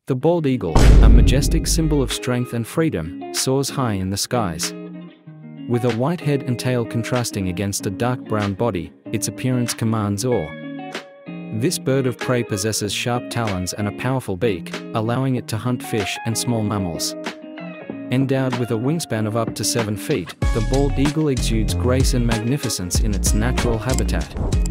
The bald eagle, a majestic symbol of strength and freedom, soars high in the skies. With a white head and tail contrasting against a dark brown body, its appearance commands awe. This bird of prey possesses sharp talons and a powerful beak, allowing it to hunt fish and small mammals. Endowed with a wingspan of up to 7 feet, the bald eagle exudes grace and magnificence in its natural habitat.